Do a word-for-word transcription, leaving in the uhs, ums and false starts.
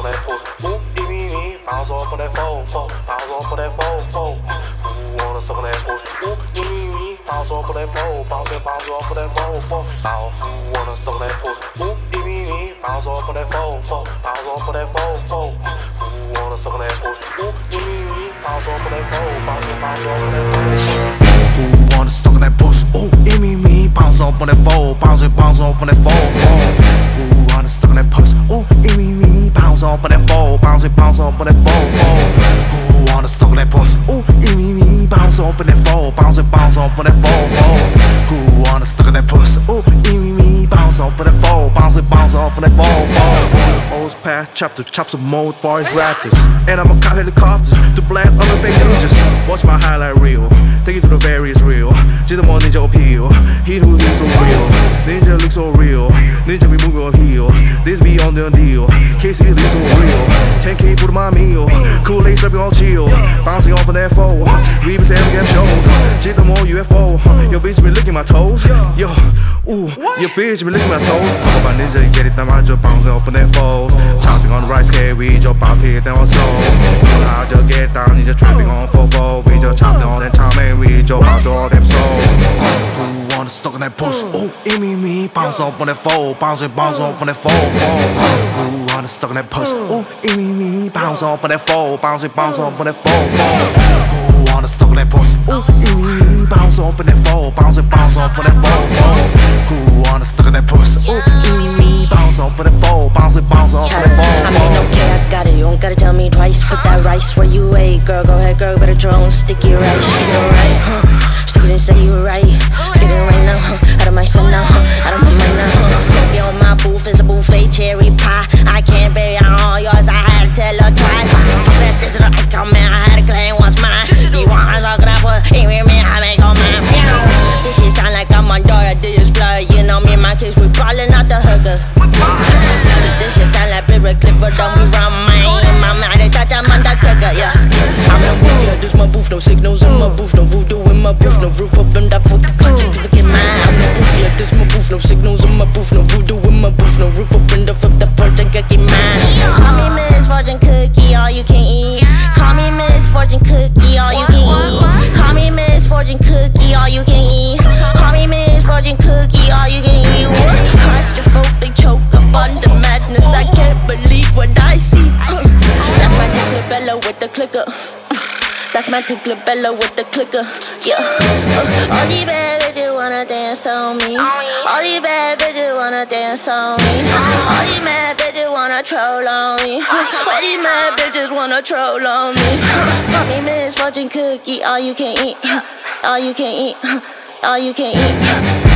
that pussy. Ooh, give me me, bounce off on that phone, phone, bounce off on that phone, phone. Who wanna suck on that pussy? Ooh, give me me, bounce off on that phone, bounce and bounce off on that phone, phone. Bounce, who wanna suck on that pussy? Ooh, give me me, bounce off on that phone, phone, bounce off on that phone, phone. Who wanna suck on that pussy? Ooh, give me me, bounce off on that phone, bounce and bounce off on that phone. Who wanna suck on that pussy? Ooh, give me me, bounce off on that phone, bounce and bounce off on that phone, phone. Who wanna suck on that pussy? Ooh, give me me, bounce off on that phone, bounce and bounce off on that phone, phone. Who wanna suck on that pussy? Ooh, give me me, bounce off on that phone, bounce and bounce off on that phone, phone. Who wanna suck on that pussy? Ooh, give me me, bounce off on that phone, bounce and bounce off on that phone, phone. O's past chapter, chop some more forest raptors, and I'ma cop helicopters to blast other fake ninjas. Watch my highlight reel, take you through the various real. Just more ninja appeal, he who is so real. Ninja looks so real, ninja remove your heel. This be on the deal, case it is so real. ten K put my meal, Kool-Aid serving all chill. Bouncing off of that foe, we been saying game shows. Shit the more U F O, your bitch been licking my toes. Yo, ooh, your bitch been licking my toes. Talk about ninja, get it down, I just bouncing off of that foe. Chopping on the right scale, we just bout to hit down so. You know how I just get down, you just trapping on four four. We just chopping on that time and we just bout to all them so. Who wanna suck on that pussy? Ooh, give me me, bounce off on that foe, bounce and bounce off on that foe. Who wanna suck on that pussy? Ooh, give me me, bounce off on that foe, bounce and bounce off on that foe. Who wanna suck on that pussy? Ooh, give me me, bounce off on that foe, bounce and bounce off on that foe. Who wanna suck on that pussy? Ooh, give me me, bounce off on that foe, bounce and bounce off on that foe. I mean, okay, I got it. You don't gotta tell me twice. Put that rice where you ate, girl. Go ahead, girl. Better draw on sticky rice. Stick it right, huh? Stick it and say you right. Get it right now, huh? Out of my son now, huh? Out of my mind now, huh? Candy on my booth is a buffet cherry pie. I can't bury on all yours. I had to tell her twice. Fuck that digital icon, man. I had to claim what's mine. You want to talk that for? Ain't with me. I make all mine. This shit sound like I'm on Dora the Explorer. You know me and my kids, we ballin' out the hooker. This shit sound like Barry Clifford, don't we run mine? My mind is touch, I'm undertaker, yeah. I'm in the booth, yeah, this my booth, no signals in my booth, no voodoo in my booth, no roof up and up for the country, look at mine. I'm in the booth, yeah, this my booth, no signals in my booth, no voodoo in my booth, no roof up and up for the virgin cookie mine. Call me Miss Fortune Cookie, all you can eat. Call me Miss Fortune Cookie, all you can eat. Call me Miss Fortune Cookie, all you can eat. Call me Miss Fortune Cookie, all you can eat. Claustrophobic, choke up under madness, I can't believe what I see. That's my tickler Bella with the clicker. That's my tickler Bella with the clicker. Yeah. Uh, all these bad bitches wanna dance on me. All these bad bitches wanna dance on me. All these mad bitches wanna troll on me. All these mad bitches wanna troll on me. Call me Miss Fortune Cookie, all you can eat. All you can eat. All you can eat.